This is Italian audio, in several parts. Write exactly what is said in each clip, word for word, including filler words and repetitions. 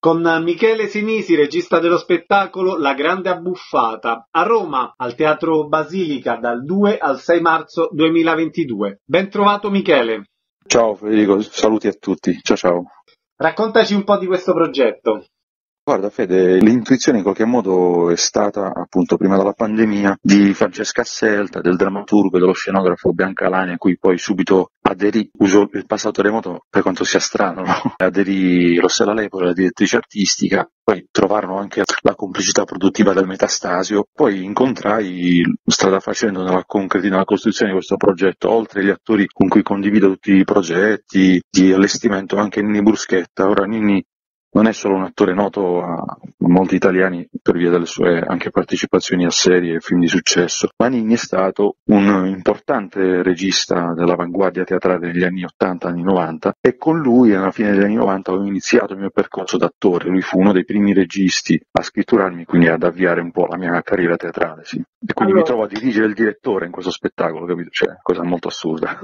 con Michele Sinisi, regista dello spettacolo La Grande Abbuffata, a Roma, al Teatro Basilica, dal due al sei marzo duemilaventidue. Ben trovato Michele. Ciao Federico, saluti a tutti, ciao ciao. Raccontaci un po' di questo progetto. Guarda Fede, l'intuizione in qualche modo è stata, appunto, prima della pandemia, di Francesca Scelta, del drammaturgo e dello scenografo Biancalani, a cui poi subito aderì, uso il passato remoto per quanto sia strano, no? Aderì Rossella Lepore, la direttrice artistica, poi trovarono anche la complicità produttiva del Metastasio, poi incontrai strada facendo nella concretina, nella costruzione di questo progetto, oltre agli attori con cui condivido tutti i progetti di allestimento, anche Ninni Bruschetta. Ora Ninni non è solo un attore noto a molti italiani per via delle sue anche partecipazioni a serie e film di successo, ma Ninni è stato un importante regista dell'avanguardia teatrale degli anni ottanta, anni novanta, e con lui alla fine degli anni novanta ho iniziato il mio percorso d'attore. Lui fu uno dei primi registi a scritturarmi, quindi ad avviare un po' la mia carriera teatrale, sì. E quindi allora mi trovo a dirigere il direttore in questo spettacolo, capito? Cioè, cosa molto assurda.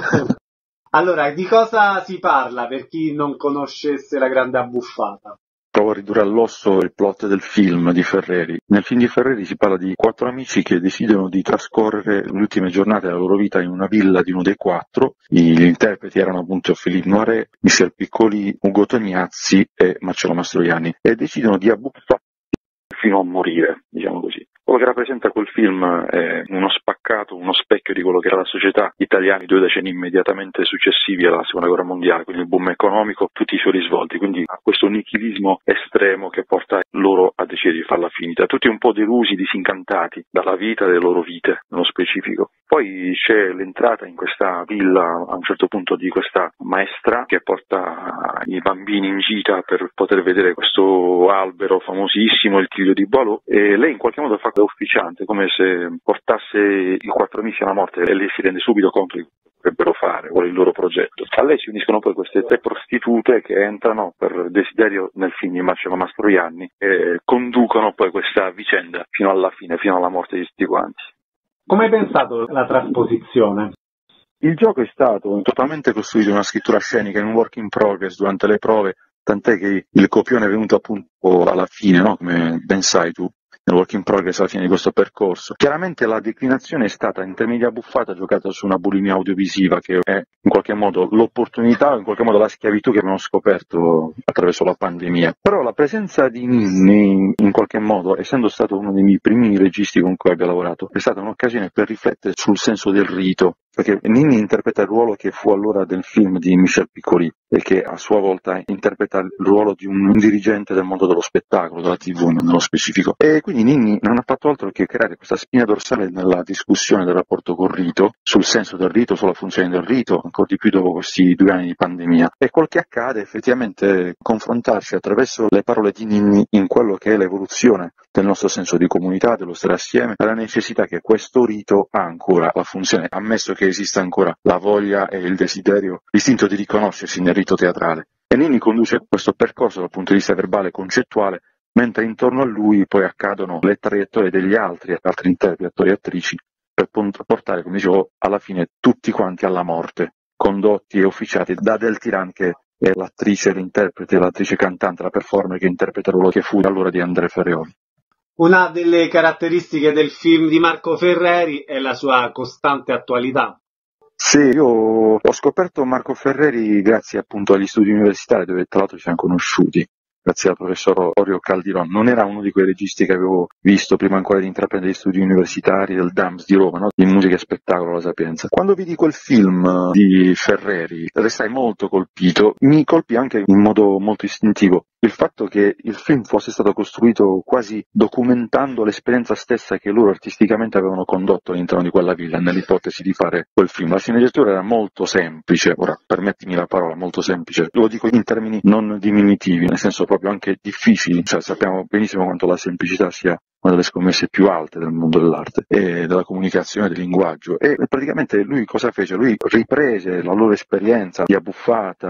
Allora, di cosa si parla per chi non conoscesse La Grande Abbuffata? Provo a ridurre all'osso il plot del film di Ferreri. Nel film di Ferreri si parla di quattro amici che decidono di trascorrere le ultime giornate della loro vita in una villa di uno dei quattro. Gli interpreti erano appunto Philippe Noiret, Michel Piccoli, Ugo Tognazzi e Marcello Mastroianni, e decidono di abbuffare fino a morire, diciamo così. Quello che rappresenta quel film è uno spaccato, uno specchio di quello che era la società italiana i due decenni immediatamente successivi alla seconda guerra mondiale, quindi il boom economico, tutti i suoi risvolti, quindi a questo nichilismo estremo che porta loro a decidere di farla finita, tutti un po' delusi, disincantati dalla vita e delle loro vite, nello specifico. Poi c'è l'entrata in questa villa a un certo punto di questa maestra che porta i bambini in gita per poter vedere questo albero famosissimo, il Tiglio di Boileau, e lei in qualche modo fa da ufficiante, come se portasse i quattro amici alla morte, e lei si rende subito conto di che dovrebbero fare, vuole il loro progetto. A lei si uniscono poi queste tre prostitute che entrano per desiderio nel film di Marcello Mastroianni e conducono poi questa vicenda fino alla fine, fino alla morte di tutti quanti. Come hai pensato la trasposizione? Il gioco è stato totalmente costruito in una scrittura scenica, in un work in progress durante le prove, tant'è che il copione è venuto appunto alla fine, no? Come ben sai tu, nel work in progress alla fine di questo percorso. Chiaramente la declinazione è stata in termini di abbuffata giocata su una bulimia audiovisiva, che è in qualche modo l'opportunità, in qualche modo la schiavitù che abbiamo scoperto attraverso la pandemia. Però la presenza di Ninni, in qualche modo, essendo stato uno dei miei primi registi con cui abbia lavorato, è stata un'occasione per riflettere sul senso del rito, perché Ninni interpreta il ruolo che fu allora del film di Michel Piccoli e che a sua volta interpreta il ruolo di un dirigente del mondo dello spettacolo, della tivù nello specifico. E quindi Ninni non ha fatto altro che creare questa spina dorsale nella discussione del rapporto col rito, sul senso del rito, sulla funzione del rito, ancora di più dopo questi due anni di pandemia. E quel che accade è effettivamente confrontarsi attraverso le parole di Ninni in quello che è l'evoluzione del nostro senso di comunità, dello stare assieme, alla necessità che questo rito ha ancora la funzione, ammesso che esista ancora la voglia e il desiderio, l'istinto di riconoscersi nel rito teatrale. E Ninni conduce questo percorso dal punto di vista verbale e concettuale, mentre intorno a lui poi accadono le traiettorie degli altri, altri interpreti, attori e attrici, per portare, come dicevo, alla fine tutti quanti alla morte, condotti e officiati da Adèle Tirán, che è l'attrice, l'interprete, l'attrice cantante, la performer che interpreta il ruolo che fu allora di André Ferreoli. Una delle caratteristiche del film di Marco Ferreri è la sua costante attualità. Sì, io ho scoperto Marco Ferreri grazie appunto agli studi universitari, dove tra l'altro ci siamo conosciuti, grazie al professor Orio Caldiron. Non era uno di quei registi che avevo visto prima ancora di intraprendere gli studi universitari del D A M S di Roma, no? Di musica e spettacolo La Sapienza. Quando vidi quel film di Ferreri restai molto colpito, mi colpì anche in modo molto istintivo il fatto che il film fosse stato costruito quasi documentando l'esperienza stessa che loro artisticamente avevano condotto all'interno di quella villa, nell'ipotesi di fare quel film. La sceneggiatura era molto semplice, ora permettimi la parola, molto semplice, lo dico in termini non diminutivi, nel senso proprio anche difficili, cioè sappiamo benissimo quanto la semplicità sia una delle scommesse più alte del mondo dell'arte e della comunicazione, del linguaggio. E praticamente lui cosa fece? Lui riprese la loro esperienza di abbuffata,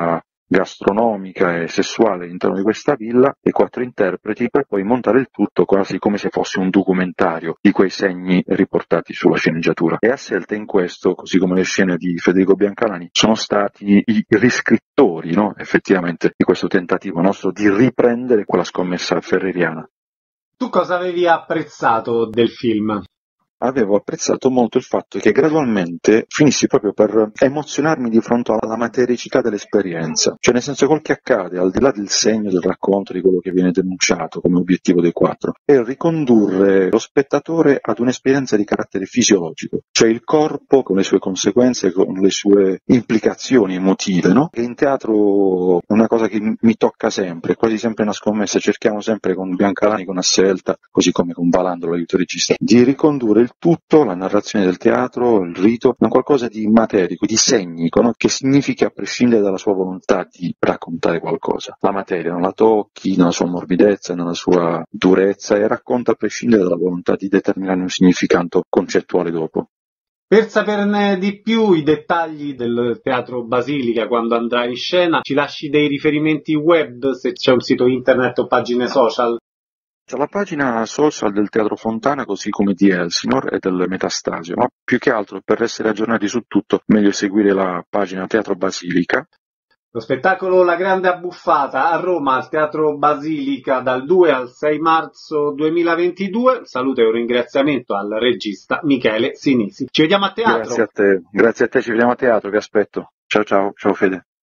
gastronomica e sessuale all'interno di questa villa, e quattro interpreti, per poi montare il tutto quasi come se fosse un documentario di quei segni riportati sulla sceneggiatura. E a Selte in questo, così come le scene di Federico Biancalani, sono stati i riscrittori, no? effettivamente, di questo tentativo nostro di riprendere quella scommessa ferreriana. Tu cosa avevi apprezzato del film? Avevo apprezzato molto il fatto che gradualmente finissi proprio per emozionarmi di fronte alla matericità dell'esperienza, cioè nel senso quel che accade al di là del segno del racconto, di quello che viene denunciato come obiettivo dei quattro, è ricondurre lo spettatore ad un'esperienza di carattere fisiologico, cioè il corpo con le sue conseguenze, con le sue implicazioni emotive, no? Che in teatro è una cosa che mi tocca sempre, quasi sempre una scommessa, cerchiamo sempre con Biancalani, con Asselta, così come con Balandro, l'aiuto regista, di ricondurre il tutto, la narrazione del teatro, il rito, in qualcosa di materico, di segnico, no? Che significa a prescindere dalla sua volontà di raccontare qualcosa. La materia non la tocchi nella sua morbidezza, nella sua durezza, e racconta a prescindere dalla volontà di determinare un significato concettuale dopo. Per saperne di più i dettagli del Teatro Basilica quando andrà in scena, ci lasci dei riferimenti web, se c'è un sito internet o pagine social? C'è la pagina social del Teatro Fontana, così come di Elsinore e del Metastasio, ma più che altro per essere aggiornati su tutto meglio seguire la pagina Teatro Basilica. Lo spettacolo La Grande Abbuffata a Roma al Teatro Basilica dal due al sei marzo duemilaventidue. Saluto e un ringraziamento al regista Michele Sinisi. Ci vediamo a teatro. Grazie a te, grazie a te, ci vediamo a teatro, vi aspetto. Ciao ciao, ciao Fede.